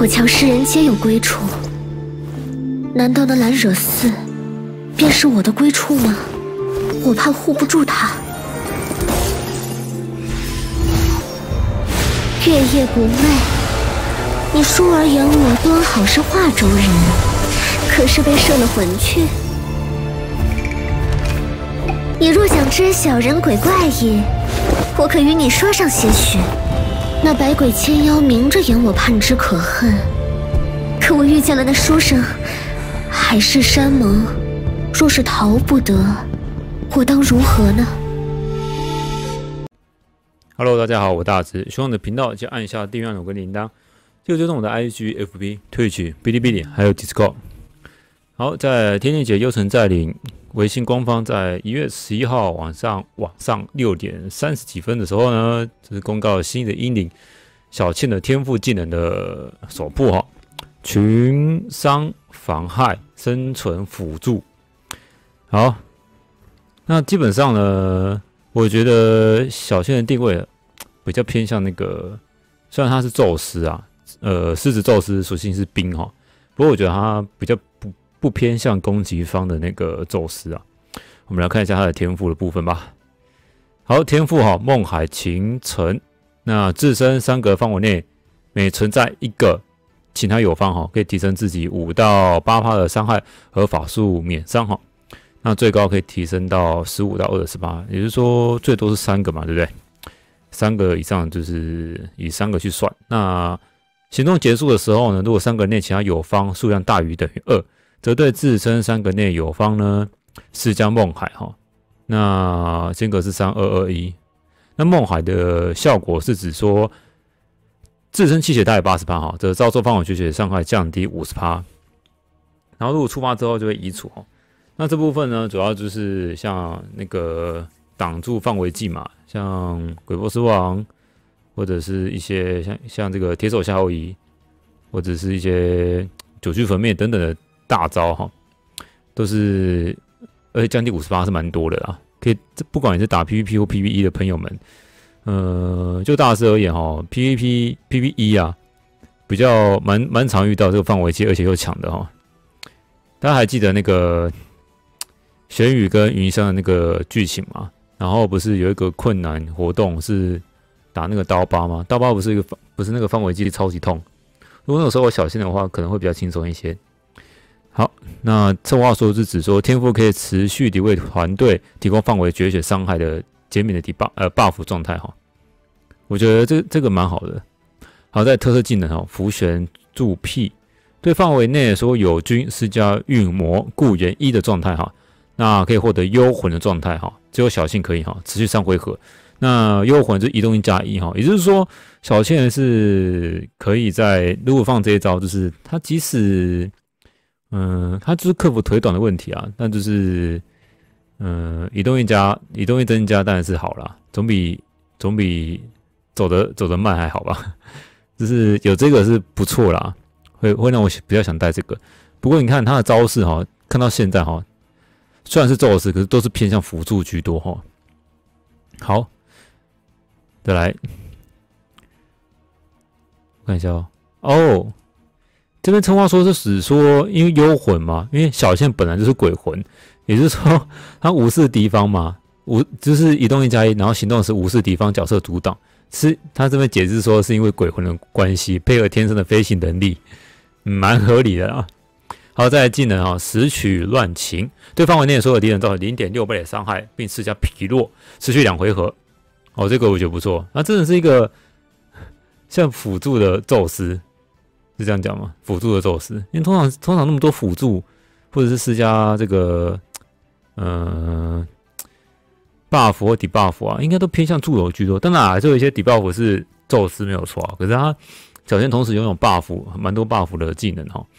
我瞧世人皆有归处，难道那蓝惹丝便是我的归处吗？我怕护不住他。月夜不寐，你疏而言我端好是华州人，可是被摄了魂去。你若想知晓人鬼怪异，我可与你说上些许。那百鬼千妖明着眼我盼之可恨，可我遇见了那书生，海誓山盟，若是逃不得，我当如何呢？ Hello， 大家好，我大直，喜欢我的频道就按下订阅按钮跟铃铛，就追踪我的 IG、FB、Twitch、哔哩哔哩还有 Discord。好，在天地姐幽城寨领微信官方在1月11号晚上6点30几分的时候呢，就是公告了新的阴灵小倩的天赋技能的首部哈，群伤妨害生存辅助。好，那基本上呢，我觉得小倩的定位比较偏向那个，虽然他是宙斯啊，狮子宙斯属性是冰哈，不过我觉得他比较不偏向攻击方的那个宙斯啊。我们来看一下他的天赋的部分吧。好，天赋哈，梦海情城，那自身3格范围内每存在一个其他友方哈，可以提升自己5到8%的伤害和法术免伤哈。那最高可以提升到15到28%，也就是说最多是3个嘛，对不对？3个以上就是以3个去算。那行动结束的时候呢，如果3个内其他友方数量大于等于2，则对自身3个内友方呢施加梦海哈。那间隔是3221。那梦海的效果是指说，自身气血大于80%哈，则遭受范围绝学伤害降低50%。然后如果触发之后就会移除哈。那这部分呢，主要就是像那个挡住范围技嘛，像鬼波斯王，或者是一些像这个铁手夏后夷，或者是一些九曲焚灭等等的大招哈，都是而且降低50%是蛮多的啦。可以，不管你是打 PVP 或 PVE 的朋友们，就大师而言哈 ，PVE 啊，比较蛮常遇到这个范围技，而且又强的哈。大家还记得那个玄宇跟云香的那个剧情嘛？然后不是有一个困难活动是打那个刀疤吗？刀疤不是那个范围技超级痛。如果那个时候我小心的话，可能会比较轻松一些。好，那这话说是指说天赋可以持续地为团队提供范围绝学伤害的减免的buff 状态哈。我觉得这个蛮好的。好，在特色技能哈，浮旋助辟，对范围内所有友军施加运魔固元1的状态哈。那可以获得幽魂的状态哈，只有小幸可以哈，持续3回合。那幽魂就是移动1加1哈，也就是说小倩是可以在如果放这一招，就是他即使他就是克服腿短的问题啊，但就是移动一增加当然是好啦，总比走得慢还好吧，就是有这个是不错啦，会让我比较想带这个。不过你看他的招式哈，看到现在哈。虽然是宙斯，可是都是偏向辅助居多哈。好，再来看一下哦。这边称话说是指说，因为幽魂嘛，因为小倩本来就是鬼魂，也就是说他无视敌方嘛，就是移动1加1，然后行动时无视敌方角色阻挡。是他这边解释说是因为鬼魂的关系，配合天生的飞行能力，蛮合理的啊。好，再来技能啊，拾取乱情，对范围内所有敌人造成0.6倍的伤害，并施加疲弱，持续2回合。哦，这个我觉得不错。那真的是一个像辅助的宙斯，是这样讲吗？辅助的宙斯，因为通常那么多辅助，或者是施加这个buff 或 debuff 啊，应该都偏向助友居多。当然还是有一些 debuff 是宙斯没有错啊，可是他小倩同时拥有 buff， 蛮多 buff 的技能哈。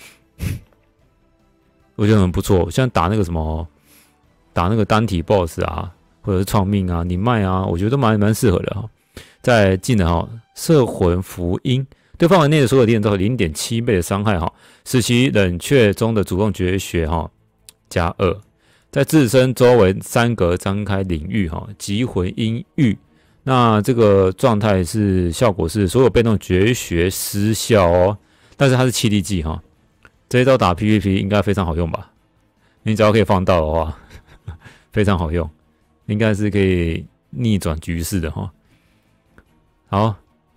我觉得很不错，像打那个什么，打那个单体 BOSS 啊，或者是创命啊、宁麦啊，我觉得都蛮适合的哈。在技能哈，摄魂符音，对范围内的所有敌人造成0.7倍的伤害哈，使其冷却中的主动绝学哈加2，在自身周围3格张开领域哈，集魂音域。那这个状态是效果是所有被动绝学失效哦。 但是它是气力技哈，这一招打 PVP 应该非常好用吧？你只要可以放到的话，非常好用，应该是可以逆转局势的哈。好，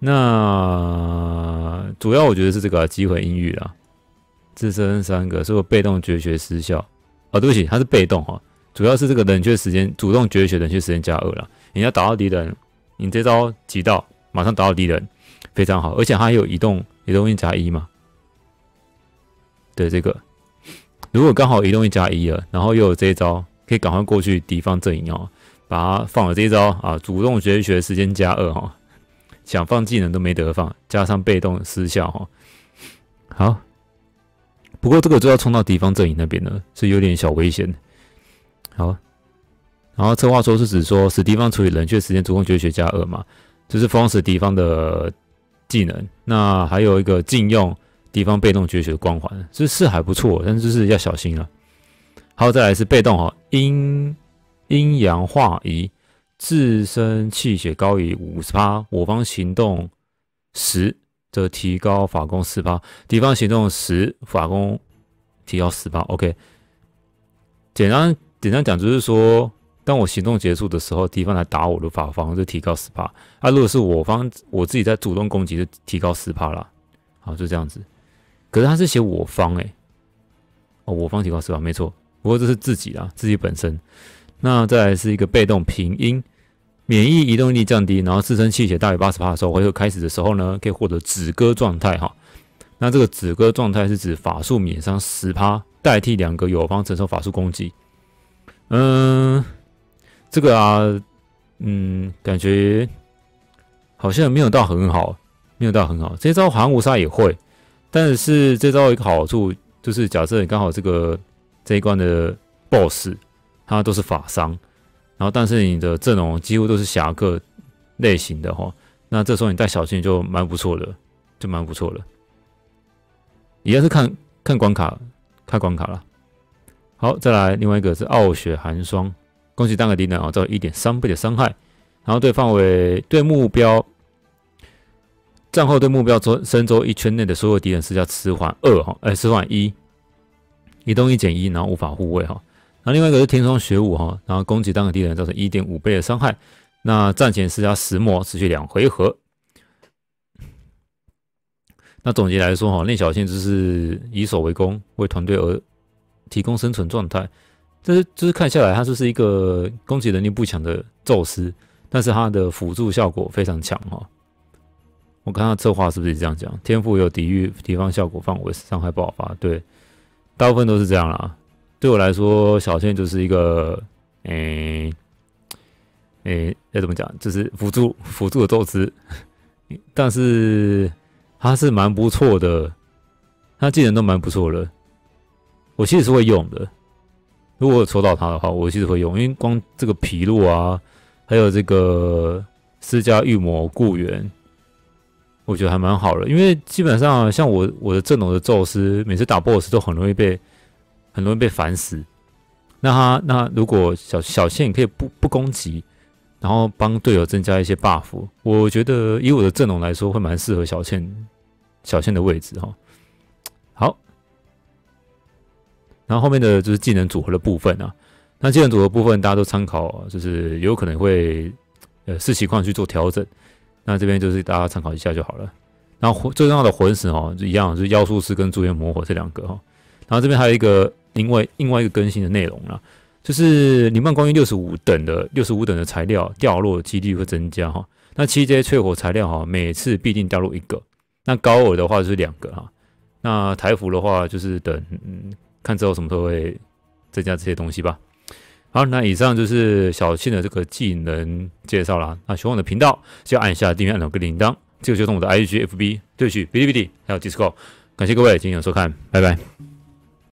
那主要我觉得是这个击毁阴郁啦，自身3个，所以被动绝学失效。哦，对不起，它是被动哈，主要是这个冷却时间，主动绝学冷却时间加2啦。你要打到敌人，你这招击到，马上打到敌人，非常好，而且它还有移动力加1嘛。对，这个如果刚好移动力加1了，然后又有这一招，可以赶快过去敌方阵营哦，把它放了这一招啊，主动绝学时间加2哈，想放技能都没得放，加上被动失效哈。好，不过这个就要冲到敌方阵营那边了，是有点小危险。好，然后策划说是指说使敌方处理冷却时间主动绝学加2嘛，就是封死敌方的技能。那还有一个禁用敌方被动绝学的光环，是还不错，但是就是要小心了。好，再来是被动哈，阴阳化移，自身气血高于 50%， 我方行动10则提高法攻 4%， 敌方行动10，法攻提高 10%。OK， 简单讲就是说，当我行动结束的时候，敌方来打我的法方就提高 10%。啊，如果是我自己在主动攻击，就提高 10% 啦。好，就这样子。可是他是写我方哦，我方提高 10%， 没错。不过这是自己啦，自己本身。那再来是一个被动平阴，免疫移动力降低，然后自身气血大于 80% 的时候，回合开始的时候呢，可以获得止戈状态哈。那这个止戈状态是指法术免伤 10%， 代替2个友方承受法术攻击。这个啊，感觉好像没有到很好，这招寒无杀也会，但是这招有一个好处就是，假设你刚好这一关的 BOSS， 它都是法伤，然后但是你的阵容几乎都是侠客类型的哈，那这时候你带小心就蛮不错的，一样是看关卡啦。好，再来另外一个是傲雪寒霜，攻击单个敌人造成 1.3 倍的伤害，然后对目标战后对目标身周1圈内的所有敌人施加迟缓迟缓1，移动1减1，然后无法护卫哈。然后另外一个是天霜雪舞哈，然后攻击单个敌人造成 1.5 倍的伤害，那战前施加10魔，持续2回合。那总结来说哈，内小线就是以守为攻，为团队而提供生存状态。就是看下来，他就是一个攻击能力不强的宙斯，但是他的辅助效果非常强哈。我看他策划是不是这样讲？天赋有抵御敌方效果范围伤害爆发，对，大部分都是这样啦。对我来说，小线就是一个要怎么讲？就是辅助的宙斯，但是他是蛮不错的，他技能都蛮不错的。我其实是会用的，如果我抽到他的话，我其实会用，因为光这个皮洛啊，还有这个施加御魔固元，我觉得还蛮好的。因为基本上像我的阵容的宙斯，每次打 BOSS 都很容易被烦死。那如果小线可以不攻击，然后帮队友增加一些 buff， 我觉得以我的阵容来说，会蛮适合小线的位置哈。好。然后后面的就是技能组合的部分啊，那技能组合部分大家都参考，就是有可能会视情况去做调整。那这边就是大家参考一下就好了。然后最重要的魂石哈，就一样，就是妖术师跟祝愿魔火这2个哈。然后这边还有一个另外一个更新的内容啦，就是灵曼光晕65等的材料掉落的几率会增加哈。那7J 淬火材料哈，每次必定掉落1个。那高尔的话就是2个哈。那台服的话就是等看之后什么时候会增加这些东西吧。好，那以上就是小庆的这个技能介绍啦。那喜欢我的频道就按下订阅按钮跟铃铛，这个就是我的 IG、FB、Twitch、哔哩哔哩还有 Discord。感谢各位今天的收看，拜拜。